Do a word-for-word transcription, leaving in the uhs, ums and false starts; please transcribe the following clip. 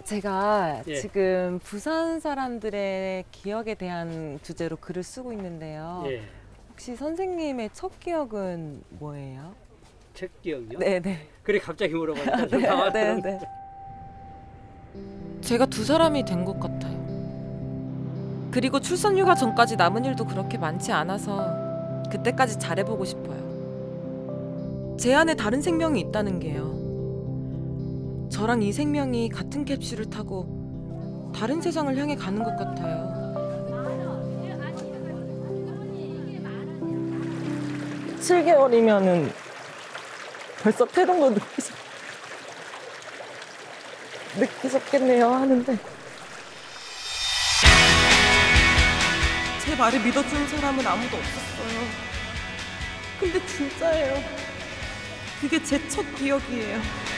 제가 예. 지금 부산 사람들의 기억에 대한 주제로 글을 쓰고 있는데요. 예. 혹시 선생님의 첫 기억은 뭐예요? 첫 기억요? 네네. 그래 갑자기 물어보니까 좀 네, 당황스러운. 네, 네. 제가 두 사람이 된 것 같아요. 그리고 출산휴가 전까지 남은 일도 그렇게 많지 않아서 그때까지 잘해보고 싶어요. 제 안에 다른 생명이 있다는 게요. 저랑 이 생명이 같은 캡슐을 타고 다른 세상을 향해 가는 것 같아요. 칠 개월이면은 벌써 태동도 느끼셨, 느끼셨겠네요 하는데 제 말을 믿어주는 사람은 아무도 없었어요. 근데 진짜예요. 그게 제 첫 기억이에요.